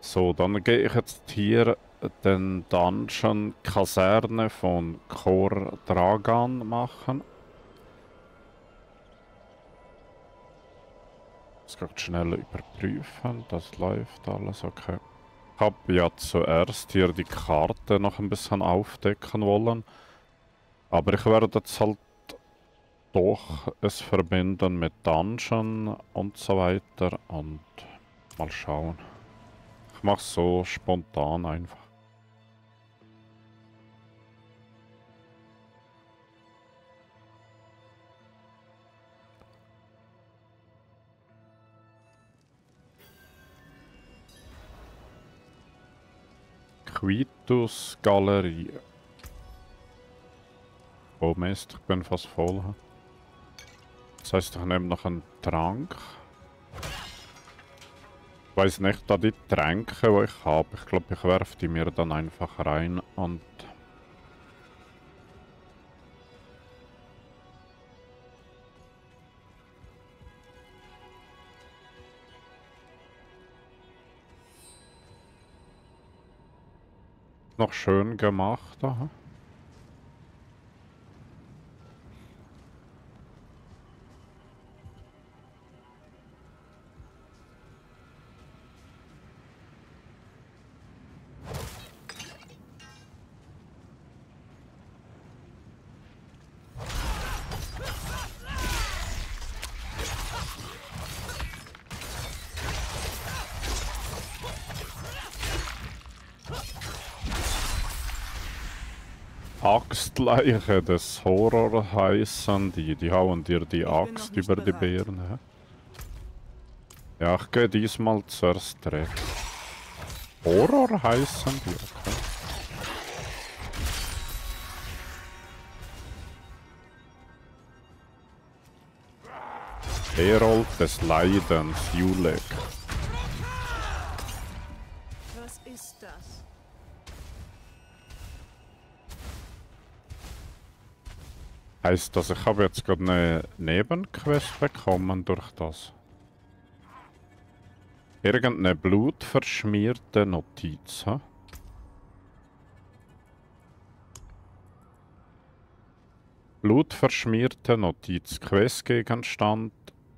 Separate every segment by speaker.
Speaker 1: So, dann gehe ich jetzt hier den Dungeon Kaserne von Khor Dragan machen. Das geht schnell überprüfen, das läuft alles okay. Ich habe ja zuerst hier die Karte noch ein bisschen aufdecken wollen, aber ich werde jetzt halt doch es verbinden mit Dungeon und so weiter und mal schauen. Ich mache so spontan einfach. Quitus Galerie. Oh Mist, ich bin fast voll. Das heißt, ich nehme noch einen Trank. Ich weiß nicht, da die Tränke, die ich habe, ich glaube, ich werfe die mir dann einfach rein und... Noch schön gemacht, aha. Axtleiche des Horror heißen die. Die hauen dir die Axt über die Beeren. Hä? Ja, ich gehe diesmal zuerst direkt. Horror heißen die, okay. Herold des Leidens, Julek.
Speaker 2: Was ist das?
Speaker 1: Heißt das, ich habe jetzt gerade eine Nebenquest bekommen durch das? Irgendeine blutverschmierte Notiz, hä? Blutverschmierte Notiz. Questgegenstand.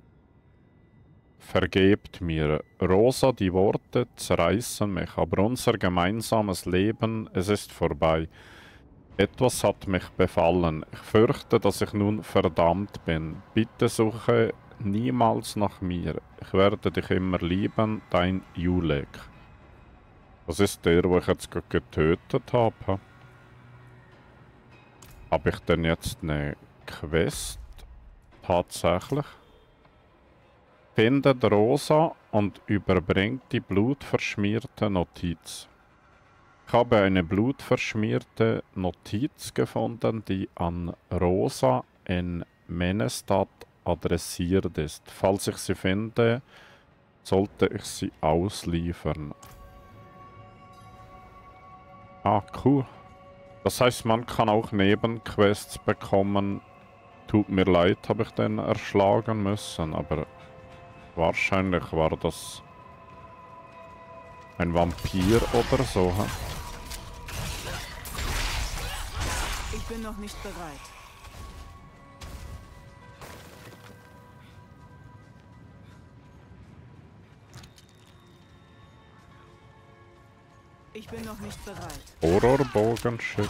Speaker 1: Vergebt mir. Rosa, die Worte zerreißen mich, aber unser gemeinsames Leben, es ist vorbei. Etwas hat mich befallen. Ich fürchte, dass ich nun verdammt bin. Bitte suche niemals nach mir. Ich werde dich immer lieben, dein Julek. Das ist der, wo ich jetzt gerade getötet habe. Habe ich denn jetzt eine Quest? Tatsächlich. Findet Rosa und überbringt die blutverschmierte Notiz. Ich habe eine blutverschmierte Notiz gefunden, die an Rosa in Menestad adressiert ist. Falls ich sie finde, sollte ich sie ausliefern. Ah, cool. Das heißt, man kann auch Nebenquests bekommen. Tut mir leid, habe ich den erschlagen müssen, aber wahrscheinlich war das ein Vampir oder so. Hä?
Speaker 2: Ich bin noch nicht bereit. Ich bin noch nicht bereit.
Speaker 1: Horrorbogenschütz.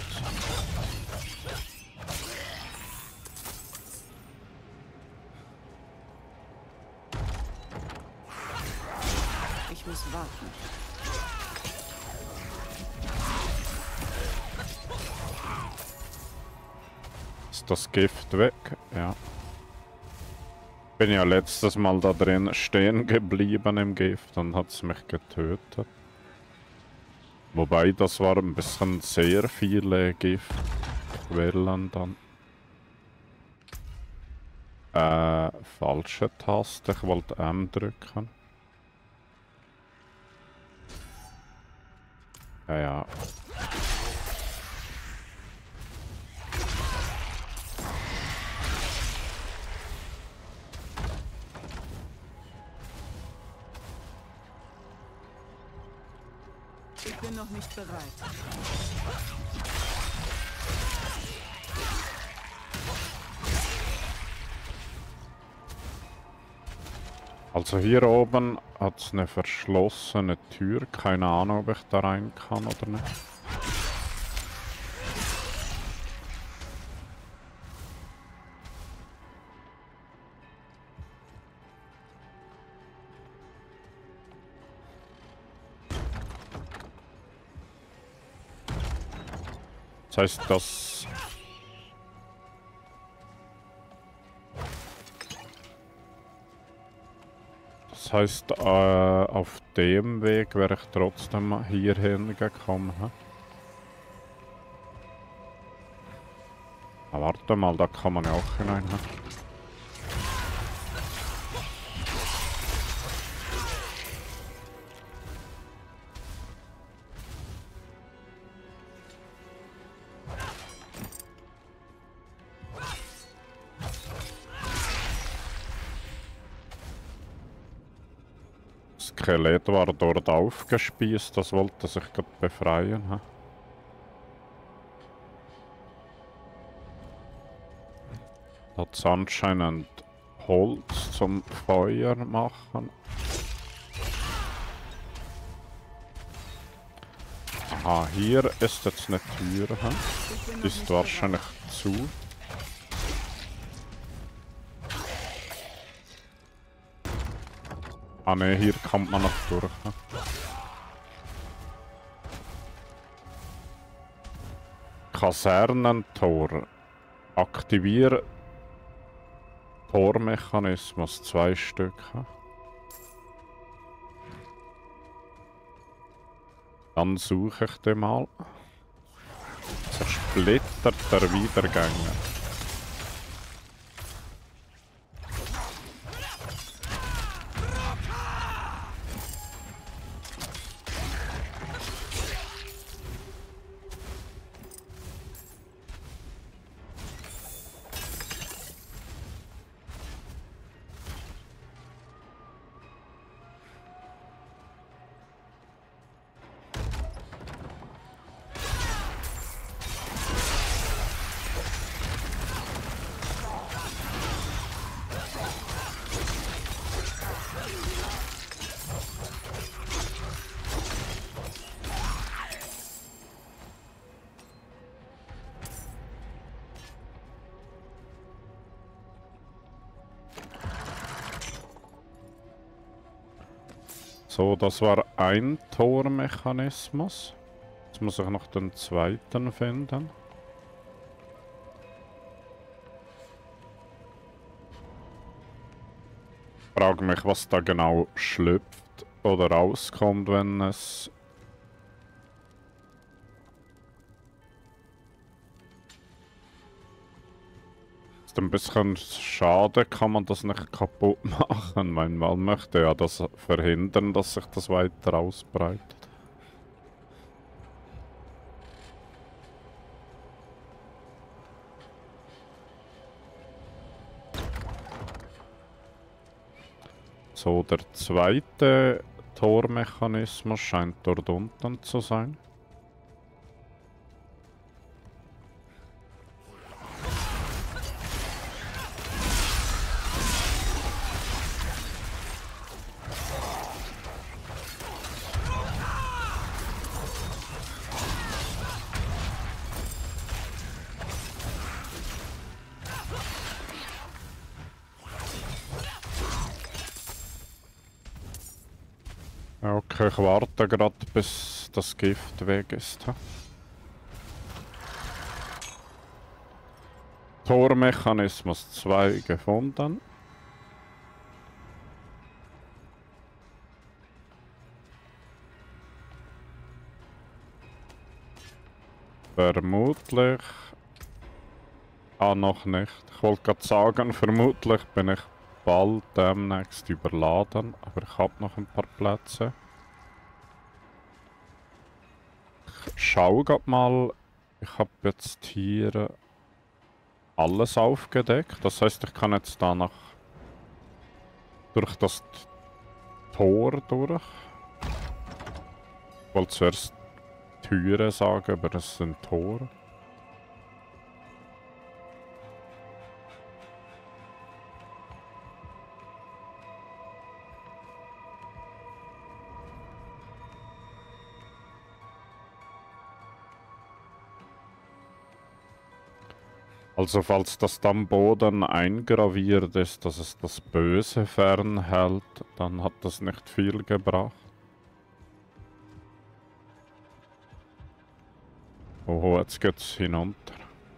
Speaker 2: Ich muss warten.
Speaker 1: Ist das Gift weg? Ja. Bin ja letztes Mal da drin stehen geblieben im Gift und hat's mich getötet. Wobei, das war ein bisschen sehr viele Giftquellen dann. Falsche Taste. Ich wollte M drücken. Ja, ja.
Speaker 2: Ich bin noch nicht bereit.
Speaker 1: Also hier oben hat es eine verschlossene Tür. Keine Ahnung, ob ich da rein kann oder nicht. Das heißt, auf dem Weg wäre ich trotzdem hierhin gekommen. Hä? Ah, warte mal, da kann man ja auch hinein. Hä? Das Skelett war dort aufgespießt, das wollte sich gerade befreien. Hä? Da hat es anscheinend Holz zum Feuer machen. Ah, hier ist jetzt eine Tür. Hä?
Speaker 2: Ich bin noch
Speaker 1: Die ist
Speaker 2: nicht
Speaker 1: wahrscheinlich zu. Ah ne, hier kommt man noch durch. Hä? Kasernentor. Aktiviere Tormechanismus, 2 Stück. Hä? Dann suche ich den mal. Zersplittert der Wiedergänger. So, das war ein Tormechanismus. Jetzt muss ich noch den zweiten finden. Ich frage mich, was da genau schlüpft oder rauskommt, wenn es... Ist ein bisschen schade, kann man das nicht kaputt machen. Man möchte ja das verhindern, dass sich das weiter ausbreitet. So, der zweite Tormechanismus scheint dort unten zu sein. Okay, ich warte gerade, bis das Gift weg ist. Hä? Tormechanismus 2 gefunden. Vermutlich... Ah, noch nicht. Ich wollte gerade sagen, vermutlich bin ich bald demnächst überladen, aber ich habe noch ein paar Plätze. Ich schaue gerade mal. Ich habe jetzt hier alles aufgedeckt. Das heißt, ich kann jetzt da noch durch das Tor durch. Ich wollte zuerst Türe sagen, aber es ist ein Tor. Also falls das dann am Boden eingraviert ist, dass es das Böse fernhält, dann hat das nicht viel gebracht. Oh, jetzt geht's hinunter.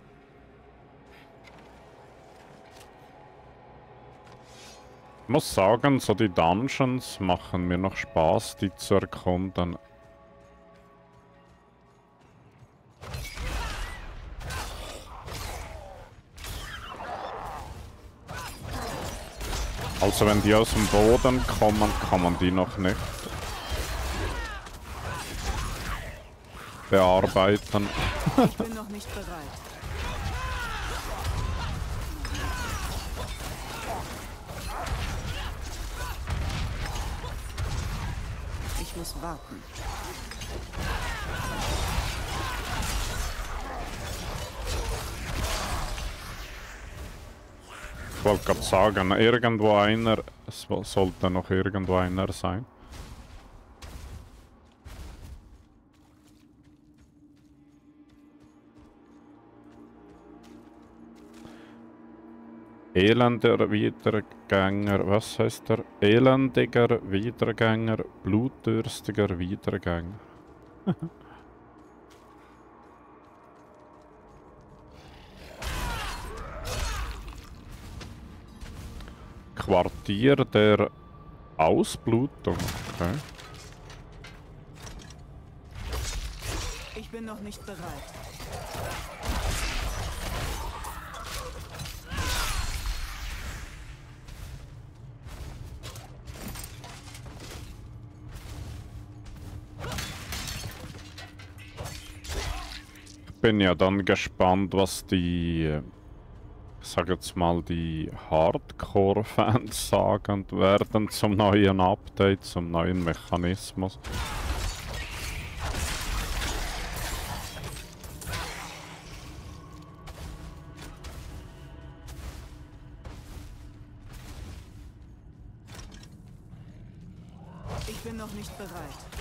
Speaker 1: Ich muss sagen, so die Dungeons machen mir noch Spaß, die zu erkunden. Also wenn die aus dem Boden kommen, kann man die noch nicht bearbeiten.
Speaker 2: Ich bin noch nicht bereit. Ich muss warten.
Speaker 1: Ich wollte gerade sagen, irgendwo einer, es sollte noch irgendwo einer sein. Elender Wiedergänger, was heißt der? Elendiger Wiedergänger, blutdürstiger Wiedergänger. Quartier der Ausblutung, okay.
Speaker 2: Ich bin noch nicht bereit.
Speaker 1: Ich bin ja dann gespannt, was die, ich sag jetzt mal, die Hardcore-Fans sagen werden zum neuen Update, zum neuen Mechanismus.
Speaker 2: Ich bin noch nicht bereit.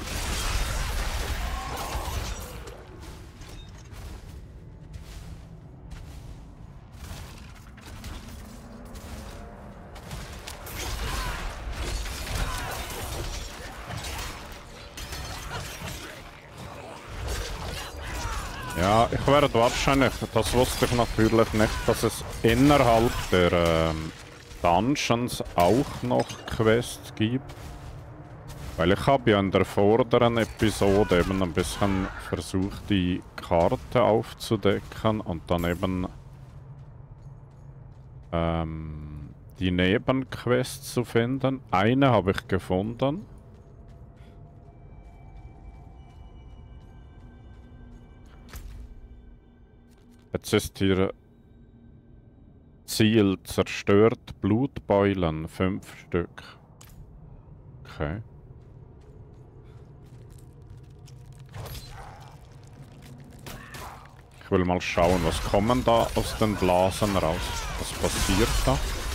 Speaker 1: Ja, ich werde wahrscheinlich, das wusste ich natürlich nicht, dass es innerhalb der Dungeons auch noch Quests gibt. Weil ich habe ja in der vorderen Episode eben ein bisschen versucht, die Karte aufzudecken und dann eben die Nebenquests zu finden. Eine habe ich gefunden. Jetzt ist hier Ziel zerstört Blutbeulen, 5 Stück. Okay. Ich will mal schauen, was kommen da aus den Blasen raus? Was passiert da?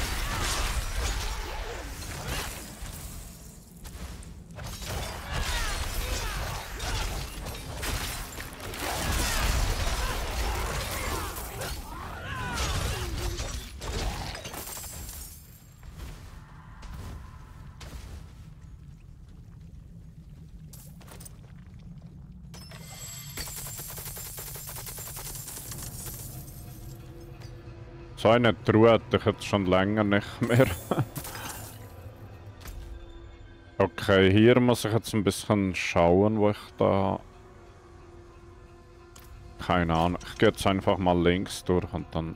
Speaker 1: So eine Truhe hatte ich jetzt schon länger nicht mehr. Okay, hier muss ich jetzt ein bisschen schauen, wo ich da... Keine Ahnung, ich gehe jetzt einfach mal links durch und dann...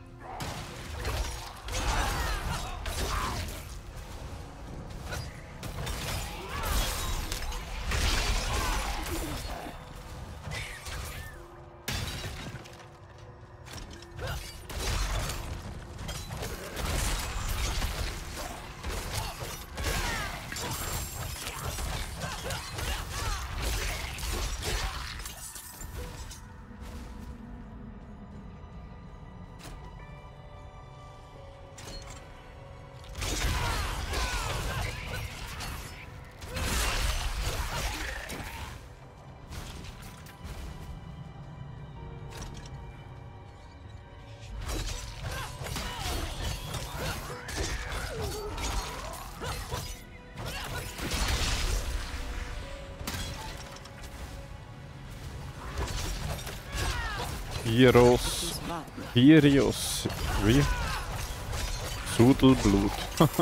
Speaker 2: muss warten.
Speaker 1: Hirios, wie? Sudelblut.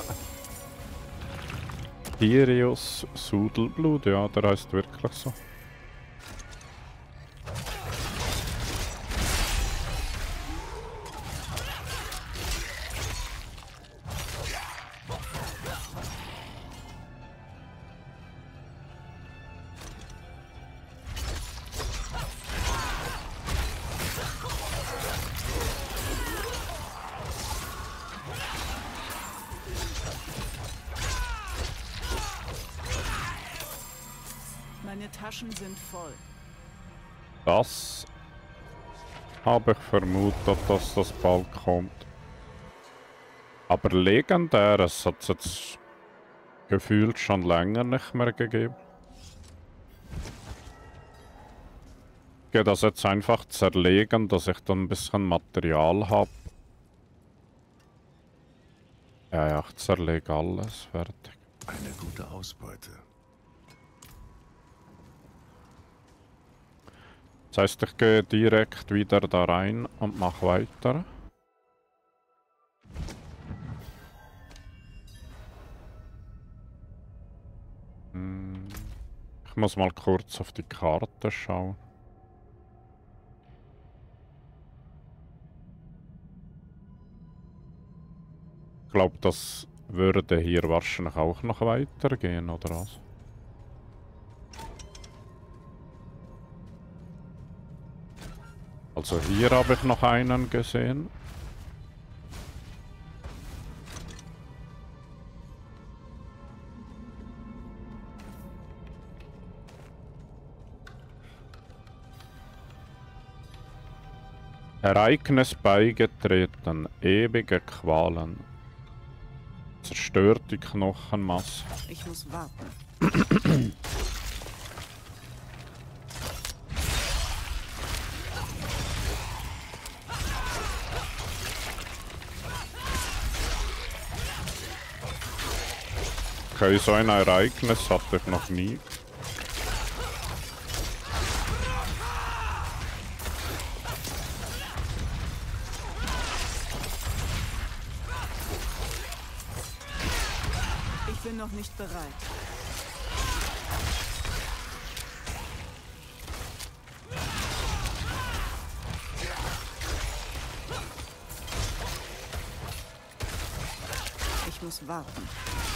Speaker 1: Hirios Sudelblut, ja, der heißt wirklich so.
Speaker 2: Meine Taschen sind voll.
Speaker 1: Das habe ich vermutet, dass das bald kommt. Aber Legendäres hat es jetzt gefühlt schon länger nicht mehr gegeben. Geht das jetzt einfach zerlegen, dass ich dann ein bisschen Material habe? Ja, ja, ich zerlege alles, fertig.
Speaker 3: Eine gute Ausbeute.
Speaker 1: Das heißt, ich gehe direkt wieder da rein und mache weiter. Ich muss mal kurz auf die Karte schauen. Ich glaube, das würde hier wahrscheinlich auch noch weitergehen, oder was? Also hier habe ich noch einen gesehen. Ereignis beigetreten, ewige Qualen. Zerstörte Knochenmasse.
Speaker 2: Ich muss warten.
Speaker 1: Okay, so ein Ereignis hatte ich noch nie.
Speaker 2: Ich bin noch nicht bereit. Ich muss warten.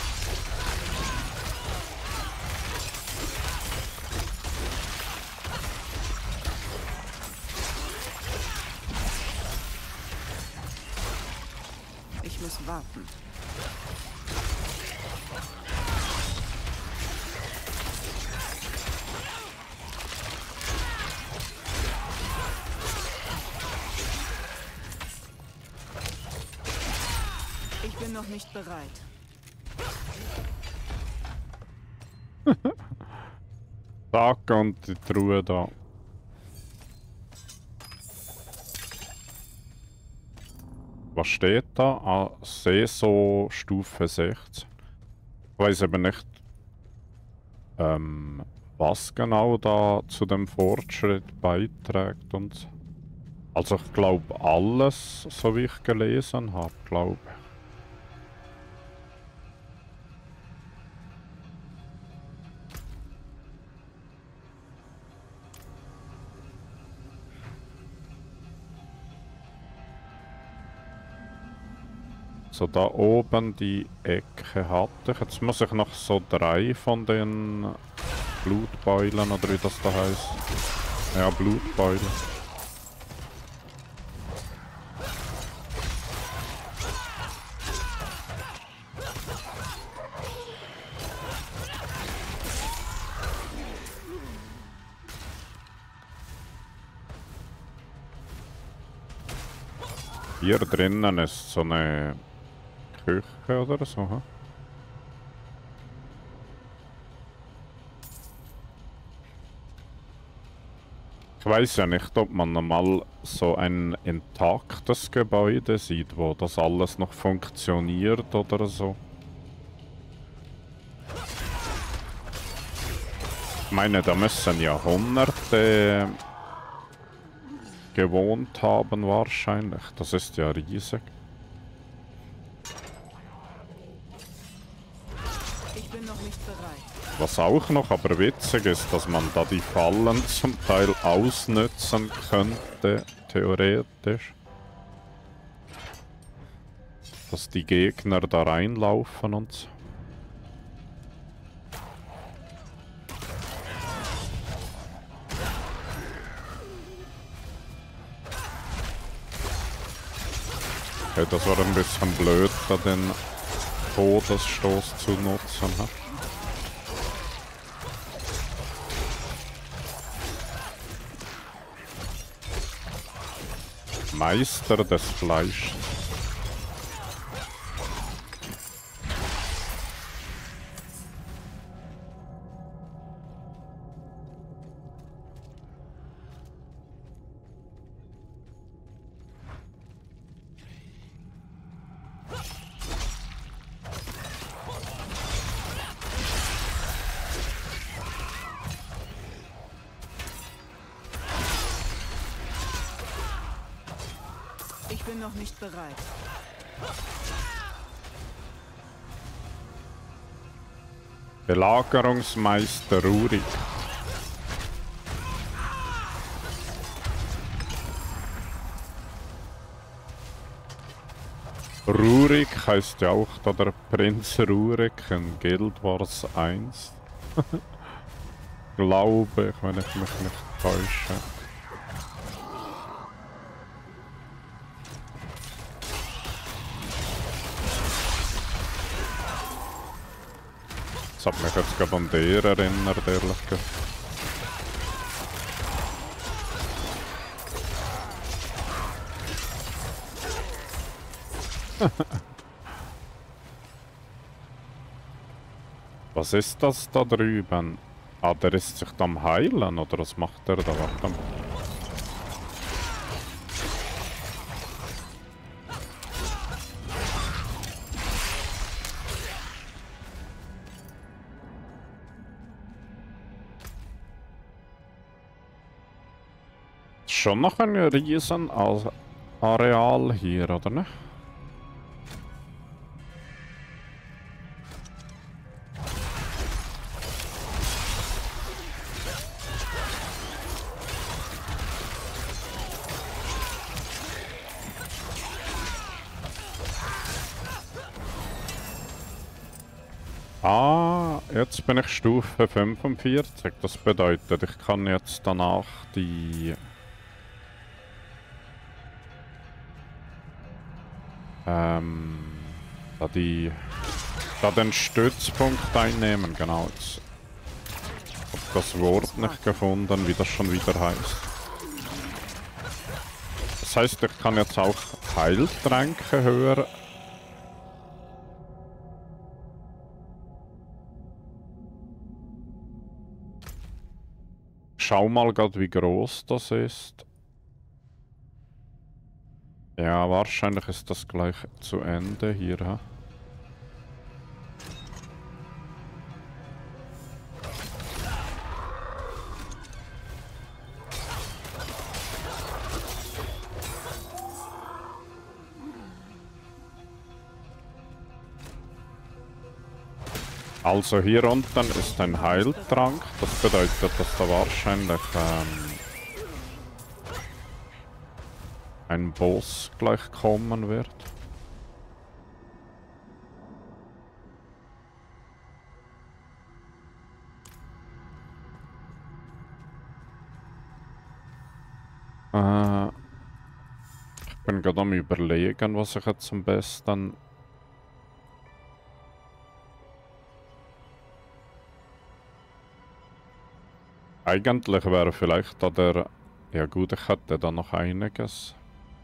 Speaker 2: Ich muss warten. Ich bin noch nicht bereit.
Speaker 1: Zack, und die Truhe da. Was steht da? Ah, Saison Stufe 16. Ich weiß eben nicht, was genau da zu dem Fortschritt beiträgt und so. Also ich glaube alles, so wie ich gelesen habe, glaube ich. So, da oben die Ecke hatte ich. Jetzt muss ich noch so 3 von den Blutbeulen, oder wie das da heißt. Ja, Blutbeulen. Hier drinnen ist so eine Küche oder so. Hm? Ich weiß ja nicht, ob man mal so ein intaktes Gebäude sieht, wo das alles noch funktioniert oder so. Ich meine, da müssen ja hunderte gewohnt haben wahrscheinlich. Das ist ja riesig.
Speaker 2: Ich bin noch nicht bereit.
Speaker 1: Was auch noch aber witzig ist, dass man da die Fallen zum Teil ausnutzen könnte, theoretisch. Dass die Gegner da reinlaufen und so. Okay, das war ein bisschen blöd, da den Todesstoß zu nutzen. Ha? Meister des Fleischs.
Speaker 2: Ich bin noch nicht bereit.
Speaker 1: Belagerungsmeister Rurik. Rurik heißt ja auch da der Prinz Rurik in Guild Wars 1. Glaube ich, wenn ich mich nicht täusche. Das hat mich jetzt gerade an der erinnert, ehrlich gesagt. Was ist das da drüben? Ah, der ist sich da am heilen, oder was macht der da? Warte mal. Schon noch ein riesen Areal hier, oder ne? Ah, jetzt bin ich Stufe 45. Das bedeutet, ich kann jetzt danach die... da den Stützpunkt einnehmen, genau. Jetzt hab das Wort nicht gefunden, wie das schon wieder heißt. Das heißt, ich kann jetzt auch Heiltränke höher. Schau mal grad, wie groß das ist. Ja, wahrscheinlich ist das gleich zu Ende hier. Ha? Also hier unten ist ein Heiltrank. Das bedeutet, dass da wahrscheinlich ein Boss gleich kommen wird. Ich bin gerade am Überlegen, was ich jetzt am besten... Eigentlich wäre vielleicht da der... Ja gut, ich hätte da noch einiges.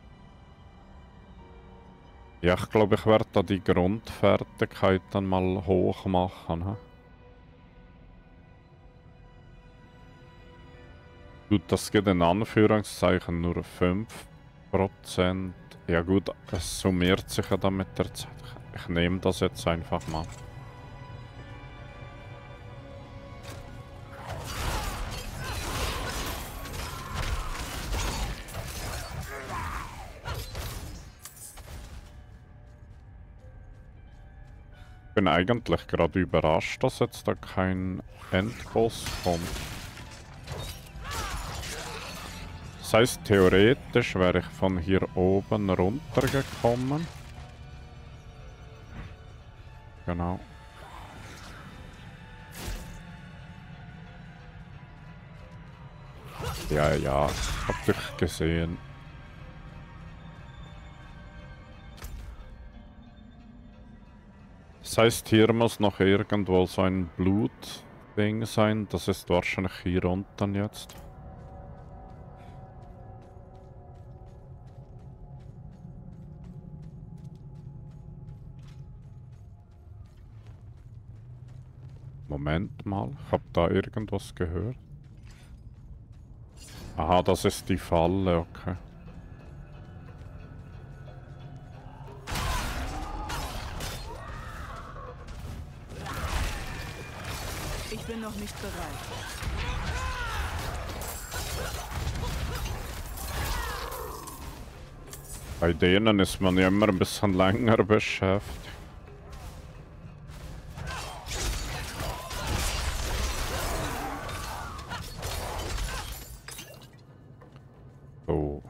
Speaker 1: Ja, ich glaube, ich werde da die Grundfertigkeiten mal hoch machen. He? Gut, das geht in Anführungszeichen nur 5%. Ja gut, es summiert sich ja dann mit der Zeit. Ich nehme das jetzt einfach mal. bin eigentlich gerade überrascht, dass jetzt da kein Endboss kommt. Das heisst, theoretisch wäre ich von hier oben runtergekommen. Genau. Ja, ja, hab dich gesehen. Das heißt, hier muss noch irgendwo so ein Blutding sein. Das ist wahrscheinlich hier unten jetzt. Moment mal, ich hab da irgendwas gehört. Aha, das ist die Falle, okay.
Speaker 2: Ich bin noch nicht bereit.
Speaker 1: Bei denen ist man ja immer ein bisschen länger beschäftigt. Oh.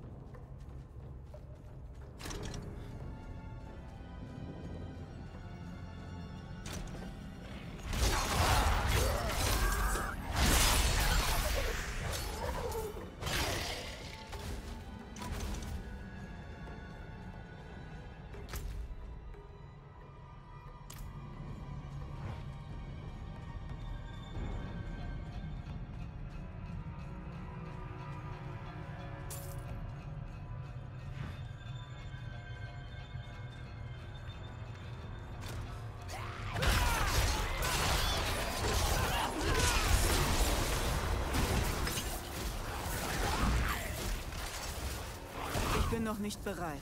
Speaker 2: Ich bin noch nicht bereit.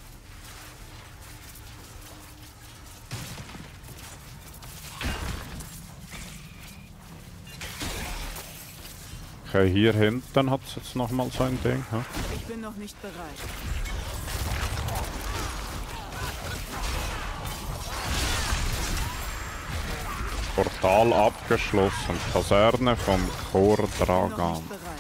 Speaker 1: Okay, hier hinten hat es jetzt nochmal so ein Ding. Hm?
Speaker 2: Ich bin noch nicht bereit.
Speaker 1: Portal abgeschlossen. Kaserne vom Khor
Speaker 2: Ich bin noch
Speaker 1: Dragan.
Speaker 2: nicht bereit.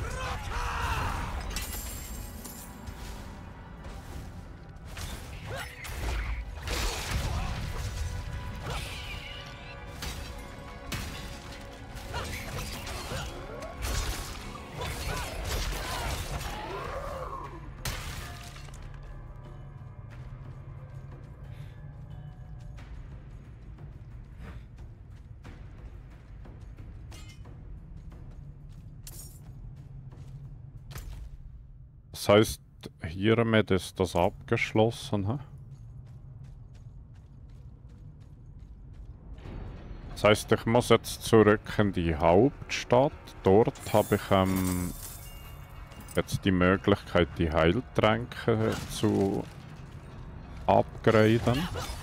Speaker 1: Das heißt, hiermit ist das abgeschlossen. Hä? Das heißt, ich muss jetzt zurück in die Hauptstadt. Dort habe ich jetzt die Möglichkeit, die Heiltränke zu upgraden.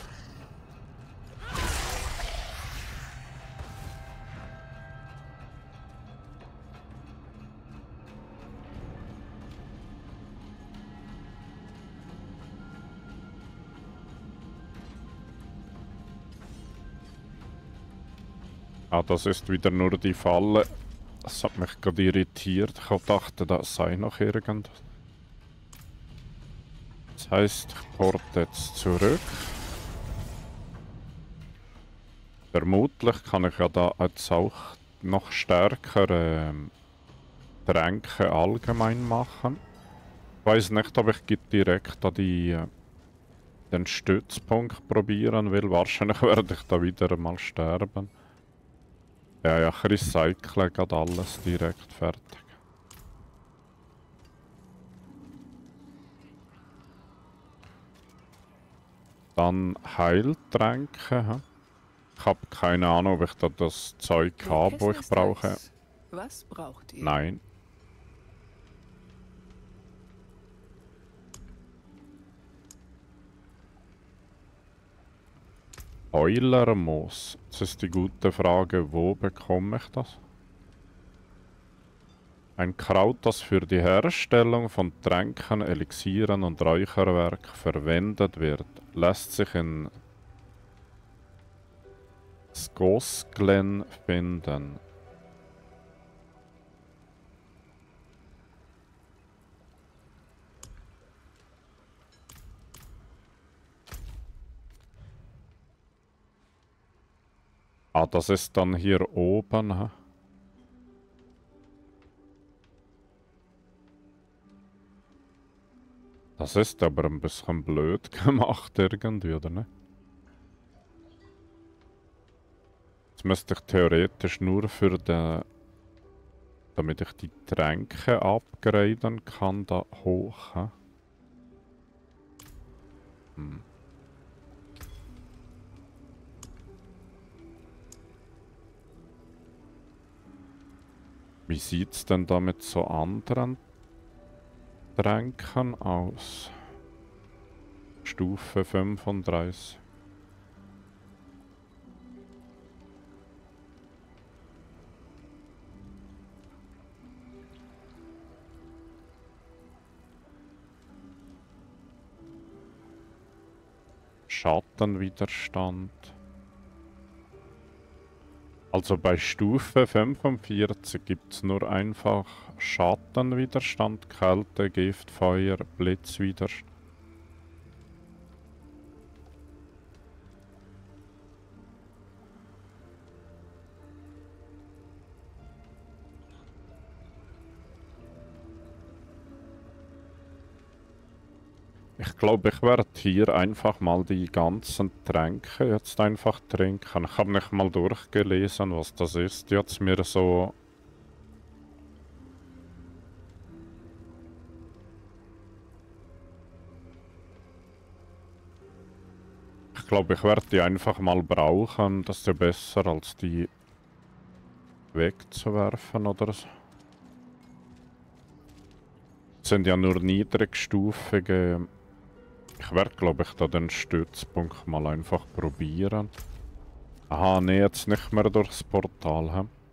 Speaker 1: Ah, das ist wieder nur die Falle. Das hat mich gerade irritiert. Ich dachte, das sei noch irgendwas. Das heißt, ich porte jetzt zurück. Vermutlich kann ich ja da jetzt auch noch stärkere Tränke allgemein machen. Ich weiß nicht, ob ich direkt an den Stützpunkt probieren will. Wahrscheinlich werde ich da wieder mal sterben. Ja, ja, ich recycle gerade alles direkt fertig. Dann Heiltränke. Hä? Ich habe keine Ahnung, ob ich da das Zeug habe, wo ich brauche.
Speaker 2: Was braucht ihr?
Speaker 1: Nein. Eulermoos. Das ist die gute Frage, wo bekomme ich das? Ein Kraut, das für die Herstellung von Tränken, Elixieren und Räucherwerk verwendet wird, lässt sich in Skosglen finden. Ah, das ist dann hier oben. Hä? Das ist aber ein bisschen blöd gemacht irgendwie, oder ne? Jetzt müsste ich theoretisch nur für den... damit ich die Tränke upgraden kann, da hoch. Hä? Hm. Wie sieht's denn da mit so anderen Tränken aus? Stufe 35. Schattenwiderstand. Also bei Stufe 45 gibt es nur einfach Schattenwiderstand, Kälte, Gift, Feuer, Blitzwiderstand. Ich glaube, ich werde hier einfach mal die ganzen Tränke jetzt einfach trinken. Ich habe nicht mal durchgelesen, was das ist. Jetzt mir so... Ich glaube, ich werde die einfach mal brauchen. Das ist ja besser, als die wegzuwerfen oder so. Das sind ja nur niedrigstufige... Ich werde, glaube ich, da den Stützpunkt mal einfach probieren. Aha, nee, jetzt nicht mehr durchs Portal. He?